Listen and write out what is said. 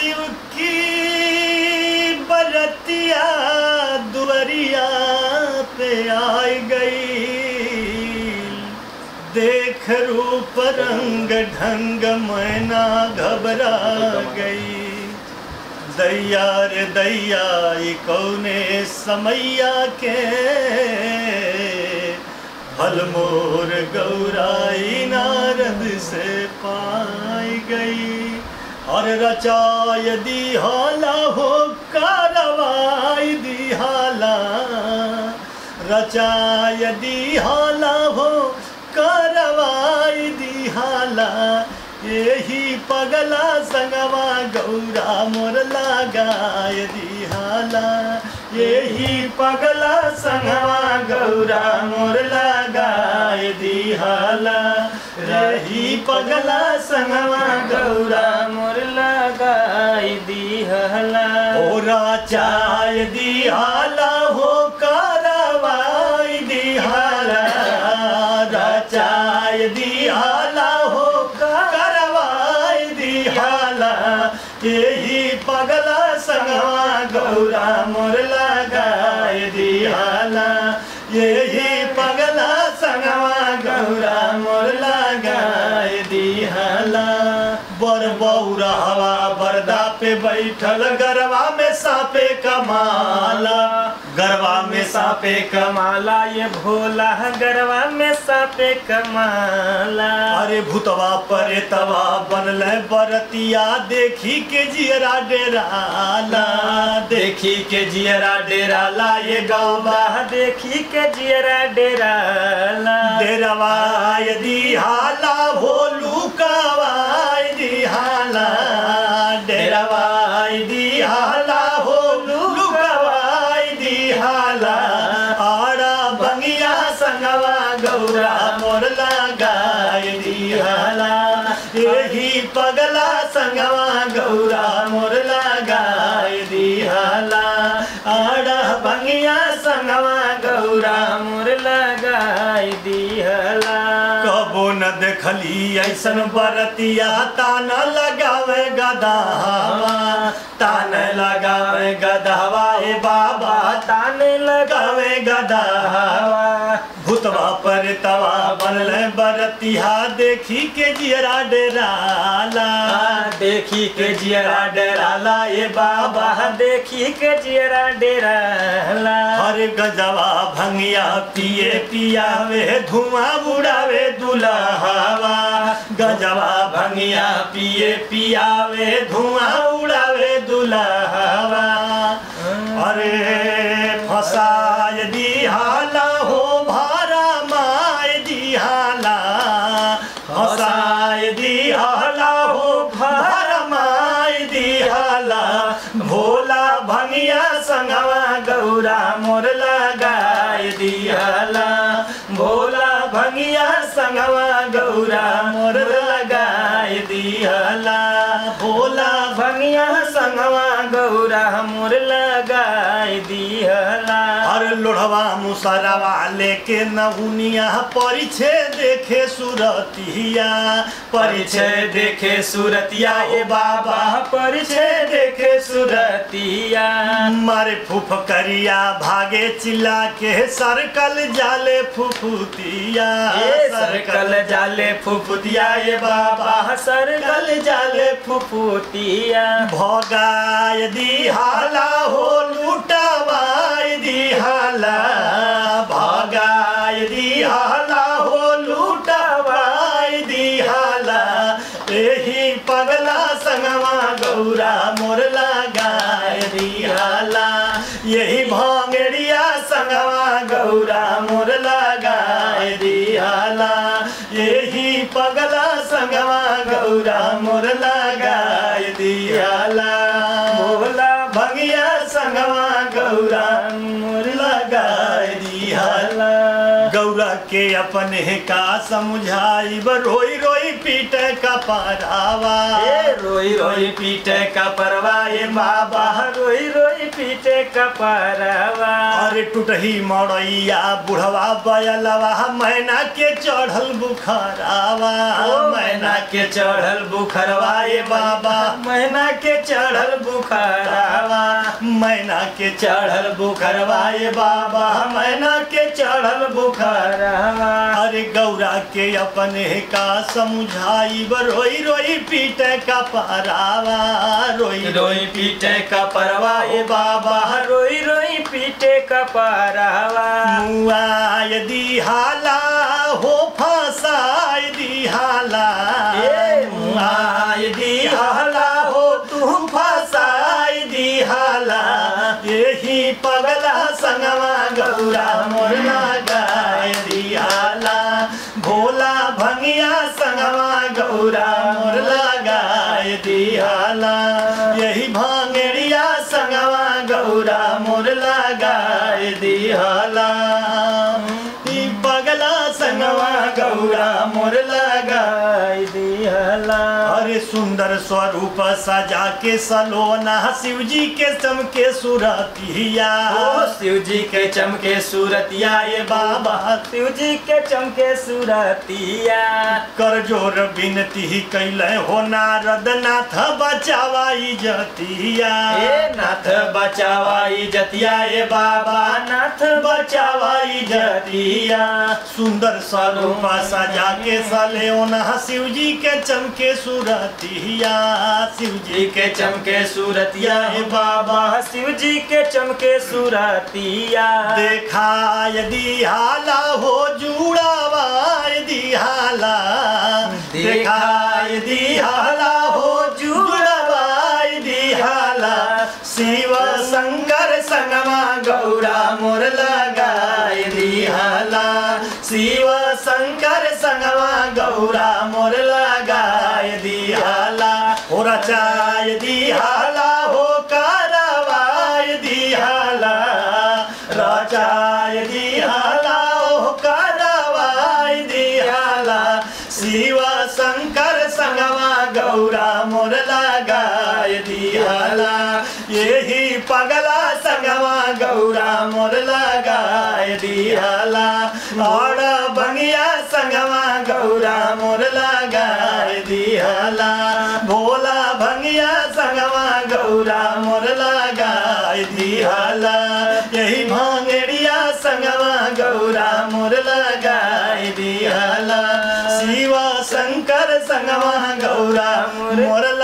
शिव की बरतिया दुवरिया पे आई गई, देख रूप रंग ढंग मैना घबरा गई। दैया रे दैया ई कौने समैया के, फल मोर गौराई नारद से पाई गई। और रचाय दिहाला हो कारवाई दिहाला, रचाय दिहाला हो कारवाई दिहाला। यही पगला संगवा गौरा मोर लगाय दिहाला, यही पगला संगवा गौरा मोर लगाय दिहाला। रही पगला संगवा गौरा मोर लगाय दिहाला। ओ राचाय दिहाला हो कारवाई दिहाला, राचाय दिहाला हो कारवाई दिहाला। यही पगला संगवा गौरा मोर लगाय दिहाला, यही पगला संगवा गौरा मोर लगाय दिहाला। बर बौरा हवा बरदा पे बैठल, गरवा में सापे कमाला, गरवा में सापे कमाला। ये भोला गरवा में सापे कमाला। अरे भूतवा परे तवा बनल बरतिया, देखी के जियरा डेराला, देखी के जियरा डेराला। ये गौबा देखी के जियरा डेराला। डेरवा यदि हाला भोलू कावाय दिहाला, डेरवा यदि हाला भोलू कावाय दिहाला। आड़ा बंगिया संगवा गौरा मोर लगाय दिहाला, यही पगला संगवा गौरा मोर लगाय दिहाला। आड़ा बंगिया संगवा गौरा मोर लगाय दिहाला। कबो न देखली ऐसन बरतिया, तान लगावे गदावा, तान लगावे गदावा। ए बाबा तान लगावे गदावा। भूतवा पर तवा बनल बरतिया, देखी के जियरा डेराला, देखी के जियरा डेराला। ये बाबा देखी के जियरा डेराला। हर गजवा भंगिया पिए पियावे, धुआं बुड़ावे दुल्हावा। गजवा भंगिया पिए पियावे, धुआं उड़ावे दुल्हावा। अरे फसाय दिहाला हो भारा माय दिहाला, फसाय दिहाला हो भारा माय दिहाला। भोला भंगिया संगवा गौरा मोर लगाय दिहाला, भोला भंगिया संगवा गौरा मोर लगाय दिहाला। भोला भंगिया संगवा गौरा मोर लगाय दिहाला। और लोढ़वा मुसरवा लेके नहुनिया, परिछे देखे सुरतिया, परिछे देखे सुरतिया। ए बाबा परिछे देखे सुरतिया। मारे फुफकरिया भागे चिल्ला के, सर्कल जाले फुफुतिया, सर्कल जाले फुफुतिया। ये बाबा सर्कल जाले फुफुतिया। भगाय दिहाला हो लूटावाय दिहाला, भगाय दिहाला हो लूटावाय दिहाला। यही पगला संगवा गौरा मोर लगाय दिहाला, यही भांगड़िया संगवा गौरा मोर लगाय दिहाला। यही पगला संगवा गौरा मोर लगाय दिहाला। भोला भंगिया संगवा गौरा मोर लगाय दिहाला। गौरा के अपने का समझाई रोई रोई पीट का परवा रोई रोई पीटे का परवा ये बाबा रोई रोई पीटे का परवा अरे टूटही मड़ैया बुढ़वा बयलवा मैना के चढ़ल बुखारावा मैना के चढ़ल बुखरवा ये बाबा मैना के चढ़ल बुखरवा मैना के चढ़ल बुखरवा ये बाबा मैना के चढ़ल बुखरवा अरे गौरा के अपने का समझाई रोई रोई पीटे का परावा रोई रोई पीटे का परवा ये बाबा रोई रोई पीटे का परवा मुआ यदि हाला हो फसाई दी हाला मुआ यदि हाला हो तू फसाई दी हाला यही पगला संगवा गौरा मोर लगाए दी हाला भोला भंगिया संगवा गौरा मोर लगाए दी हाला यही भांगड़िया संगवा गौरा मोर लगाए दी हाला पगला संगवा गौरा मोर लगाए दी हाला अरे सुंदर स्वरूप सजा के सलोना शिव जी के चमके सूरतिया शिव जी के चमके सूरतिया ये बाबा शिव जी के चमके सूरतिया कर जोर बिनती कैले हो नारद नाथ बचावाई जतिया नाथ बचावाई जतिया ये बाबा नाथ बचावाई जतिया सुंदर स्वरूप सजा के सलोना शिव जी के चमके सूरतिया शिव जी के चमके सूरतिया हे बाबा शिव जी के चमके सूरतिया देखा यदि हाला हो जुड़ावा यदि हाला देखा यदि हाला हो जुड़ावा यदि हाला शिव शंकर संगमा गौरा मोर लगाए दी हाला शिव शंकर संगमा गौरा मोर लगाए दी हाला हो रचाय दी हाला हो करवाय दी हाला रचाय दी हाला हो करवाय दी हाला शिव शंकर संगमा गौरा मोर लगाए दी हाला यही पगला संगमा गौरा मोर लगाए दी हाला और बंगिया संगमा गौरा मोर लगाए दी हाला भोला भंगिया संगमा गौरा मोर लगाए दी हाला यही भांगड़िया संगमा गौरा मोर लगाए दी हाला शिव शंकर संगमा गौरा मोर